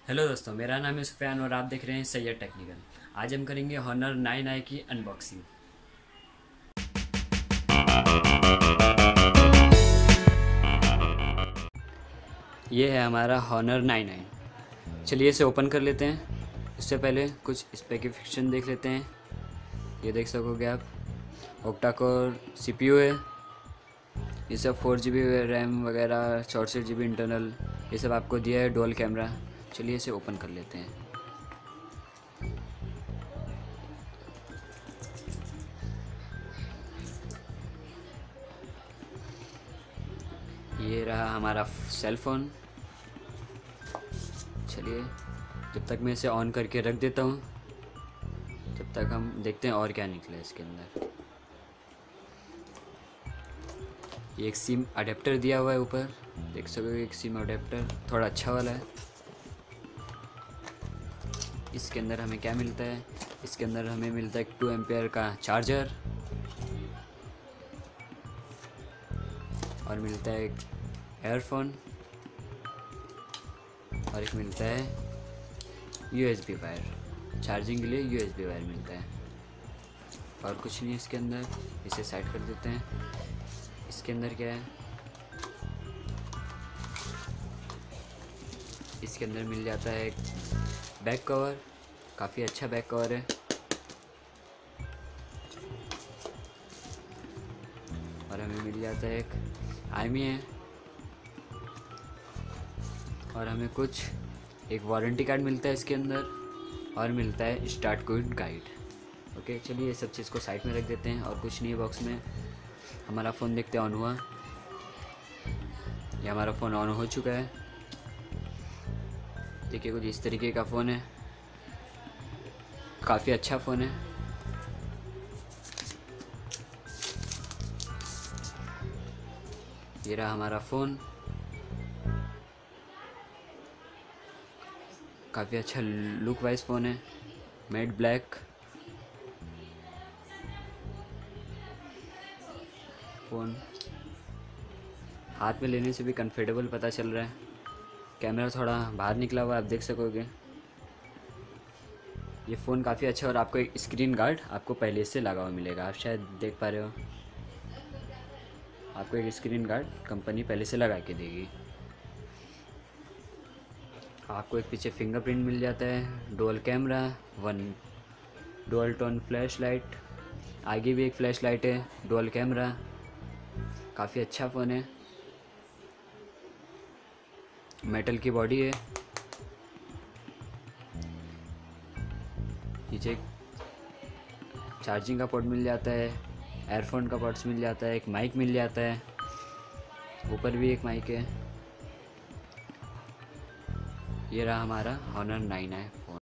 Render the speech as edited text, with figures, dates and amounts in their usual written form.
Hello दोस्तों, मेरा नाम है सुफियान और आप देख रहे हैं सैयद टेक्निकल। आज हम करेंगे हॉनर 9i की अनबॉक्सिंग। ये है हमारा हॉनर 9i। चलिए इसे ओपन कर लेते हैं। इससे पहले कुछ स्पेसिफिकेशन देख लेते हैं। ये देख सकोगे आप, ऑक्टा कोर CPU है। ये सब 4GB रैम वगैरह, 64GB इंटरनल, ये सब आपको दिया है। Dual camera. चलिए इसे ओपन कर लेते हैं। ये रहा हमारा सेल फ़ोन। चलिए जब तक मैं इसे ऑन करके रख देता हूँ, तब तक हम देखते हैं और क्या निकला इसके अंदर। ये एक सिम अडेप्टर दिया हुआ है ऊपर, देख सकोगे। एक सिम अडेप्टर थोड़ा अच्छा वाला है। इसके अंदर हमें क्या मिलता है? इसके अंदर हमें मिलता है एक 2 एम्पियर का चार्जर, और मिलता है एक एयरफोन, और एक मिलता है USB वायर। चार्जिंग के लिए USB वायर मिलता है, और कुछ नहीं है इसके अंदर। इसे साइड कर देते हैं। इसके अंदर क्या है? इसके अंदर मिल जाता है एक बैक कवर। काफ़ी अच्छा बैक कवर है। और हमें मिल जाता है एक IMEI है, और हमें कुछ एक वारंटी कार्ड मिलता है इसके अंदर, और मिलता है स्टार्ट क्विक गाइड। ओके, चलिए ये सब चीज़ को साइड में रख देते हैं। और कुछ नहीं है बॉक्स में। हमारा फ़ोन देखते ऑन हुआ। ये हमारा फ़ोन ऑन हो चुका है। देखिए कुछ इस तरीके का फ़ोन है। काफ़ी अच्छा फ़ोन है। ये रहा हमारा फ़ोन। काफ़ी अच्छा लुक वाइज फ़ोन है, मैट ब्लैक फ़ोन। हाथ में लेने से भी कंफर्टेबल पता चल रहा है। कैमरा थोड़ा बाहर निकला हुआ, आप देख सकोगे। ये फ़ोन काफ़ी अच्छा है। और आपको एक स्क्रीन गार्ड आपको पहले से लगा हुआ मिलेगा, आप शायद देख पा रहे हो। आपको एक स्क्रीन गार्ड कंपनी पहले से लगा के देगी। आपको एक पीछे फिंगरप्रिंट मिल जाता है, dual camera, 1 dual tone flash light, आगे भी एक फ्लैश लाइट है, डुअल कैमरा। काफ़ी अच्छा फ़ोन है। मेटल की बॉडी है। नीचे एक चार्जिंग का पोर्ट मिल जाता है, एयरफोन का पोर्ट्स मिल जाता है, एक माइक मिल जाता है, ऊपर भी एक माइक है। ये रहा हमारा हॉनर 9i फ़ोन।